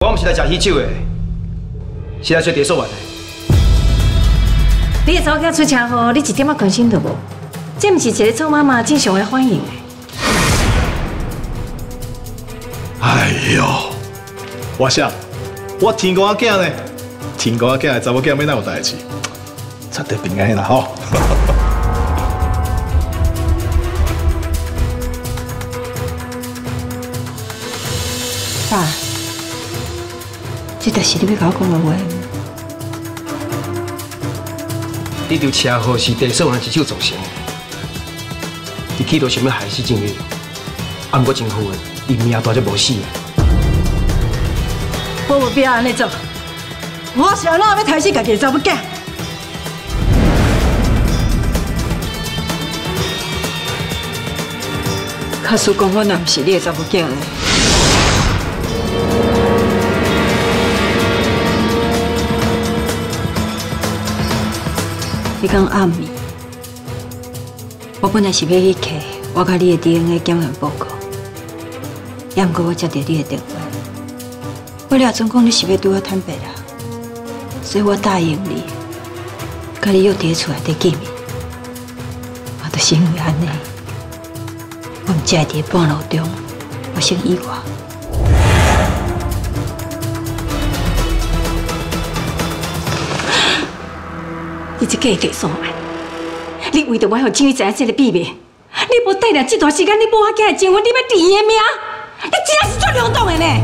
我唔是来食喜酒的，是来找地所玩的。 你的查某囝出车祸，你一点仔关心都无，这唔是一个做妈妈正常的反应的。 哎呦，我想，我天公仔囝呢？天公仔囝的查某囝要哪有代志？绝对平安啦吼！ 爸，这就是你要甲我讲的话。 你条车祸是地所人一手造成的，伊企图想要害死郑宇，啊，不过真好的，伊命大只无死啊。 我无必要安尼做，我是安怎要杀死家己的查某囝？卡叔讲我若不是你的查某囝呢？迄天暗暝，我本来是要去摕我甲你的 DNA 检验报告，也毋过我接到你的电话，我了准讲你是要对我坦白啦，所以我答应你，甲你约伫厝内底见面。我就是因为安尼，我毋才会伫半路中发生意外。 你这个地所案，你为着我让郑宇知影这个秘密，你无带了这段时间，你无法嫁的结婚，你要治伊的命，你真正是做冲动的呢！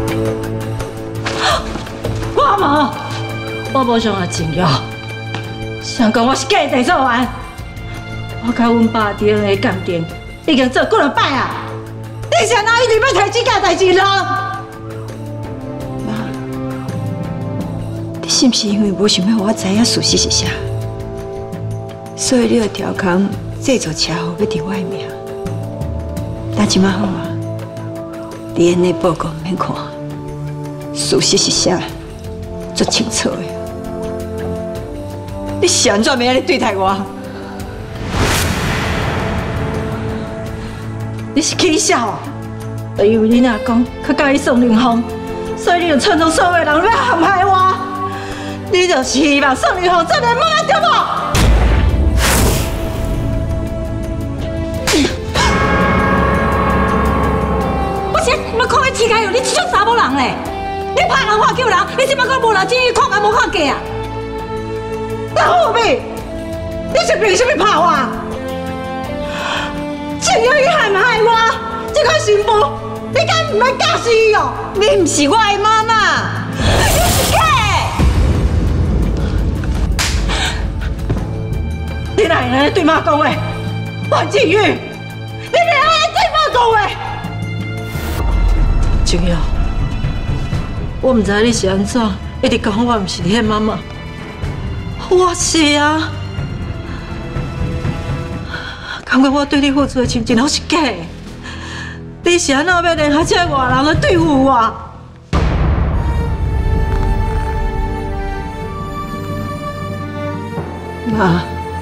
我无想要情要，想讲我是假的地所案，我甲阮爸 DNA 鉴定已经做几落摆啊！你是安怎一直要提这件代志呢？ 妈，你是不是因为无想要我知影事实是啥？所以你要调工制造车祸要治我的命？但即马好啊 ，DNA 报告唔免看，事实是啥，足清楚的。你是安怎要安尼对待我？你是气笑啊？就因为你阿公较介意宋凌峰，所以你就趁着所有人要陷害我，你就是希望宋凌峰做个妈对无？我看你世界有你这种查某人嘞！你拍人话救人，你即摆讲无人钱，看也无看价啊！那后面，你是凭什么拍我？只要你害唔害我，这块媳妇，你敢唔免嫁死伊哦？你唔是我的妈妈，你是假的！你哪会安尼对妈讲话？王靖宇，你哪会安尼对妈讲话？静瑶，我唔知你是安怎，一直讲我唔是你的妈妈。我是啊，感觉我对你付出的亲情拢是假的。你是安怎要联合这外人来对付我？妈，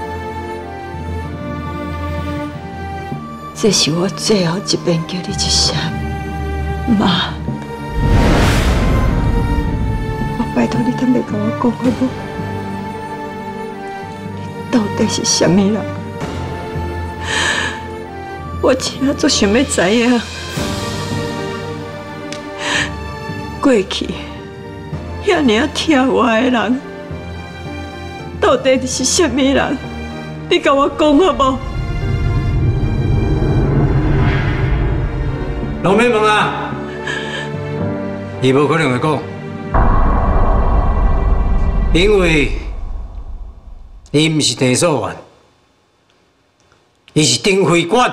这是我最后一遍叫你一声。妈，我拜托你坦白跟我讲好不？你到底是什么人？我真啊足想要知影，过去遐尔啊疼我的人，到底是什么人？你跟我讲好不？ 拢免问啊！伊无可能会讲，因为伊毋是地所员，伊是丁慧官。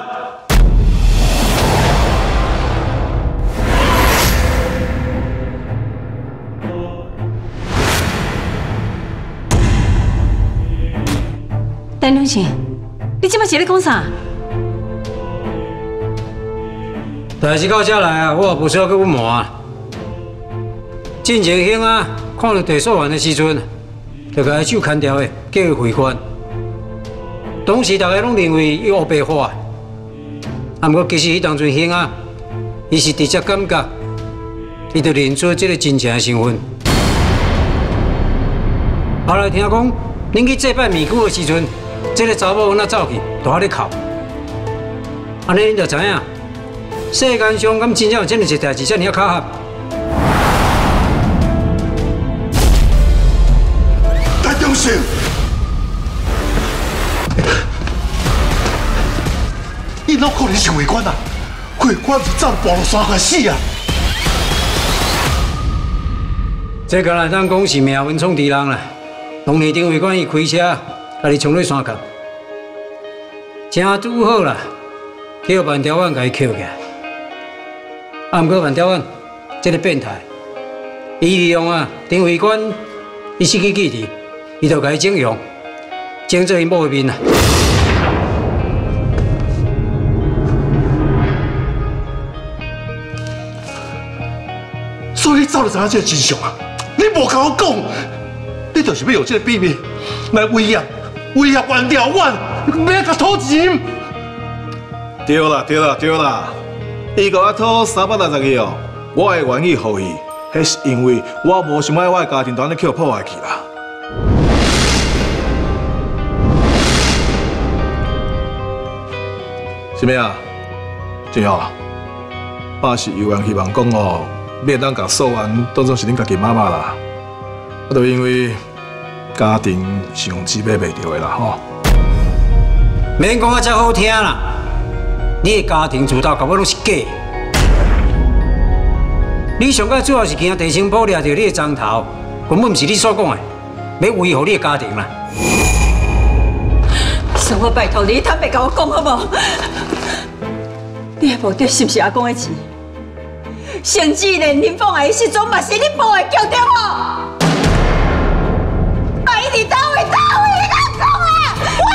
陈良信，你即摆是咧讲啥？ 代志到这来啊，我也无需要去隐瞒啊。进前兄啊，看到地所员的时阵，就甲伊手牵条的，叫伊回关。当时大家拢认为伊黑白化，啊，不过其实迄当阵兄啊，伊是直接感觉伊就认出这个真正的身份。后来听讲，恁去祭拜面具的时阵，这个查某囡仔走去，大咧哭。安尼恁就知影，世间上敢真正有这么一代志，遮尔巧合。 大中生，伊哪可能是会馆啊？会馆是走步路山开死啊！ 这个咱讲是命运创敌人啦。当年丁会馆伊开车，甲你冲落山角，正拄好啦，叫万条湾甲伊捡起来。啊，毋过万条湾这个变态，伊利用丁会馆伊失去记忆，伊就甲伊整容，整做伊某的面啦。 所以你早就知影这个真相啊！你无甲我讲，你就是要用这个秘密来威胁万条湾，要甲讨钱。对啦，伊甲我讨360个哦，我会愿意予伊，迄是因为我无想爱我的家庭团咧被破坏去啦。什么啊？正好，爸是有缘希望讲哦。免当甲素安当作是恁家己妈妈啦，啊，就因为家庭是用钱买袂着的啦吼。 免讲啊，遮好听啦！你的家庭自头甲我拢是假。你上界主要是惊地生堡掠着你的章头，根本毋是你所讲的，要维护你的家庭啦。 算我拜托你，坦白甲我讲好无？你的目的是毋是阿公的钱？甚至连林凤的时阵，嘛是你报的叫对无？啊，伊伫倒位，你敢讲啊？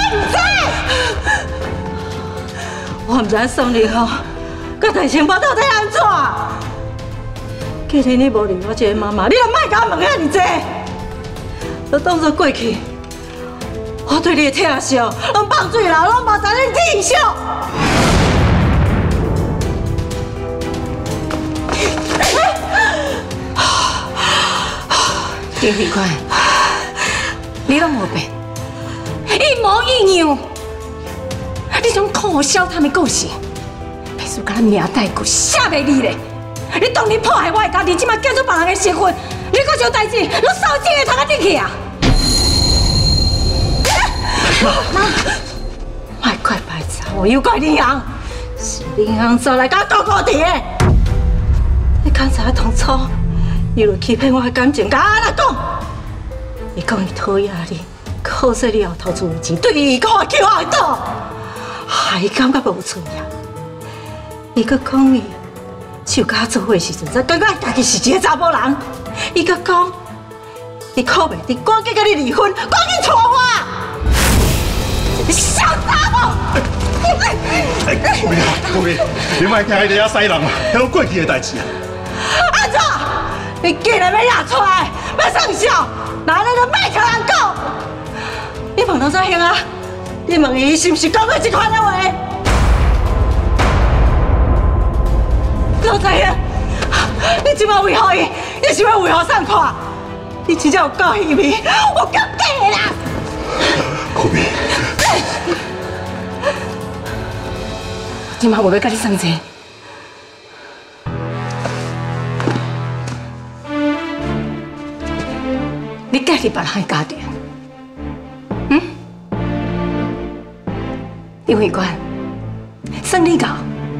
我唔知送你吼，甲大清堡到底安怎？既然你无认我这个妈妈，你就莫甲我问遐尼济，就当作过去，我对你的疼惜，拢放水流，拢无知你天相。丁会馆，你拢无变，一模一样。你种可笑他的故事，必须甲咱命带骨写袂你咧。你当年破坏我的家庭，即马叫做别人的身份，你搁有代志，你扫地的头壳顶去啊！妈，莫怪白查，又怪林阳，是林阳做来甲我搞的。你刚才当初。伊就欺骗我的感情，甲安那讲？伊讲伊讨厌你，可惜你后头自有钱，对伊讲我叫我倒，害伊感觉无尊严。伊搁讲伊，只有甲我做伙时阵才感觉家己是一个查某人。伊搁讲，伊靠袂住，赶紧甲你离婚，赶紧娶我。你小查某！ 顾明，你莫惊伊遐西人啊，迄种过去的代志啊。 安怎？你竟然要拿出来，要上笑，那你就别跟人讲。你问到这样啊？你问伊是不是讲过这款的话？老知影，你今晚为何伊？你是要为何送破？你真正有够虚伪，我够假啦！ 顾明， 今晚我要跟你送钱。你介入别人的家庭，丁会馆，算你搞。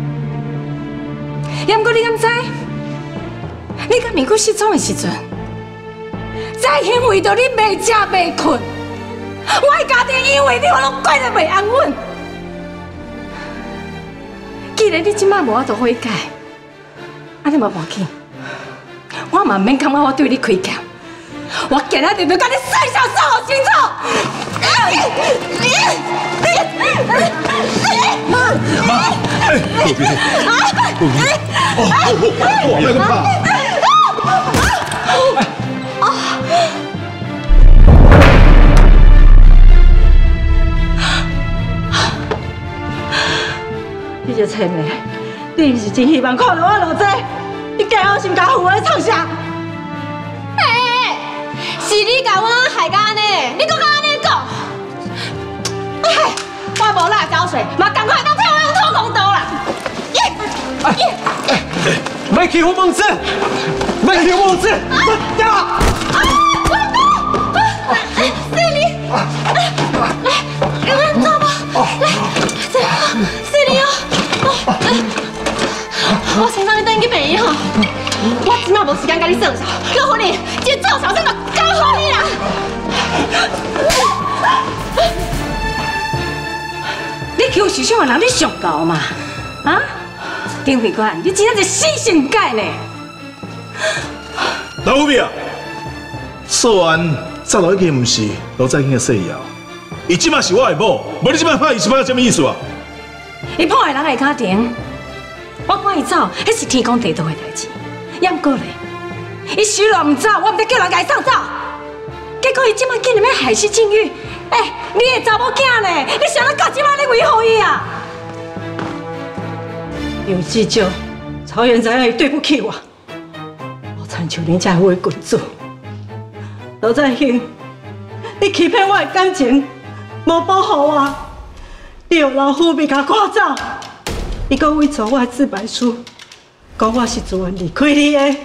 也毋过你敢知？你甲面具失踪的时阵，在因为着你袂食袂困，我的家庭因为你我拢过得袂安稳。既然你即摆无法度悔改，安尼嘛无要紧，我嘛免感觉我对你亏欠。我今仔日就甲你细小说清楚。 妈，顾明，我别怕。你这青妹，你是真希望看到我落这？你叫我好心甲父的创啥？ 是你甲我害到安尼，你搁甲安尼讲？我无辣椒水，嘛赶快当替我用土公刀啦！ 别欺负孟子，别欺负孟子，掉！ 是你，来，有人抓吗？来，是你哦！我先让你等去病院吼，我即马无时间甲你算数，老夫人，这做小生就交互你啦。 你求时尚的人，你上高嘛？啊？丁慧官，你真正是死性改呢！ 老虎啊，说完早就已经唔是罗在兴的细瑶，伊即马是我的某，无你即马拍伊是拍什么意思啊？ 伊破坏人的家庭，我赶伊走，迄是天公地道的代志。也毋过咧，伊许若唔走，我唔得叫人甲伊送走。结果伊即马竟然要害死静玉，你的查某囝呢？你想要到即马咧维护伊啊？有至少，曹元知影伊对不起我，我参像恁这位君主。罗在兴，你欺骗我的感情，无保护我，你用老虎命甲赶走。伊搁伪造我的自白书，讲我是自愿离开你的。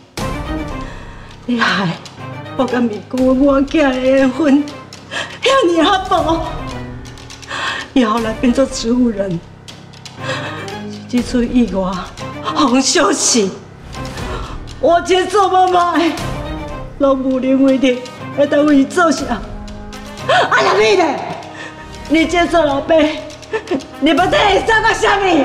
你害我甲美姑我囝的缘分遐尼啊薄，以后来变做植物人。这次意外，红休息，我真做妈妈的，拢无认为的，会当为伊做啥？啊，那你呢？你这做老爸，你要对伊做到啥物？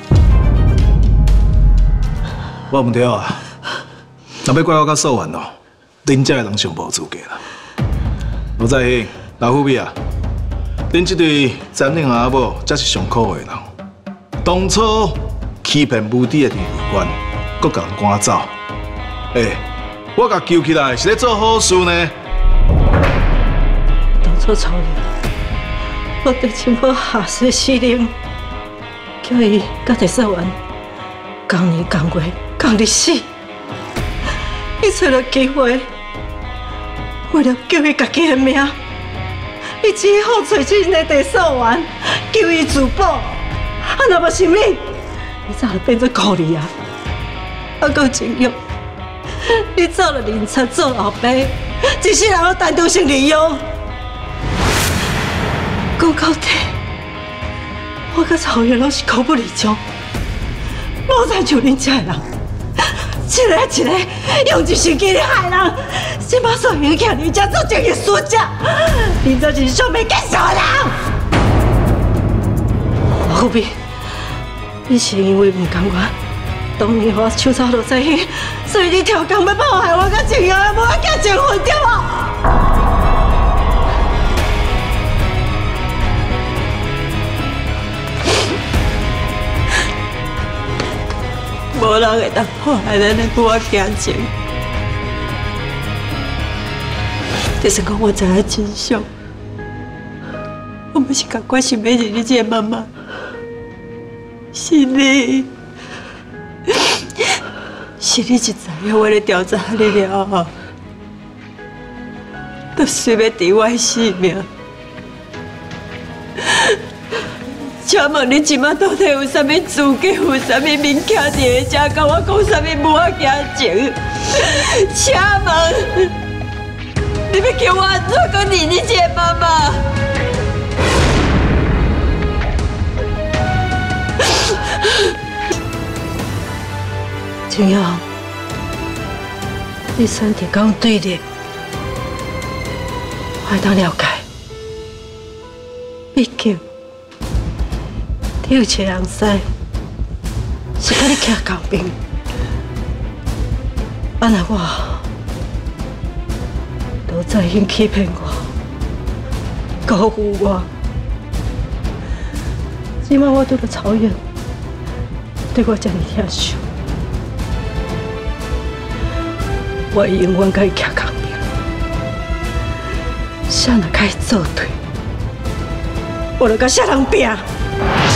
我唔对啊，若要怪我甲素媛哦，恁遮的人上无资格啦。罗在兴、老虎尾啊，恁这对残忍阿某才是上可恶的人。当初欺骗无知的田慧官，搁甲人赶走。我甲救起来是咧做好事呢。 当初曹元，我对亲母下死死令，叫伊甲陈素媛同年同月同日死。伊找到机会，为了救伊家己的命，伊只好找出因的陈素媛，救伊自保。啊，若无性命，你早就变做孤儿啊！啊，搁情欲，你走了宁察做老爸，一世人单独性利用。讲到底，我甲曹元拢是口不离宗，无才像恁这人，一个一个用一身机咧害人，什么所影响你家做这个输家，你才是上面更小人。后边，你是因为唔甘愿，当年我手抄罗在兴，所以你挑工要迫害我甲情友，无我叫结婚对无？无人会当破坏咱的我感情。就算讲我知影真相，我嘛是赶快想要认你这个妈妈。是你，是你一知影我咧调查你了后，就随要治我的性命。请问你即马到底有啥物资格、有啥物名徛伫个遮，甲我讲啥物无感情？请问，你要叫我安怎讲认你这个妈妈？青阳，你身体讲对的，我会当了解。毕竟，你有切人师是甲你徛同边，安那我都在因欺骗我、辜负我，即摆我拄到曹元，对我这么疼惜。我会永远甲伊徛同边，谁若甲伊作对，我就甲谁人拼。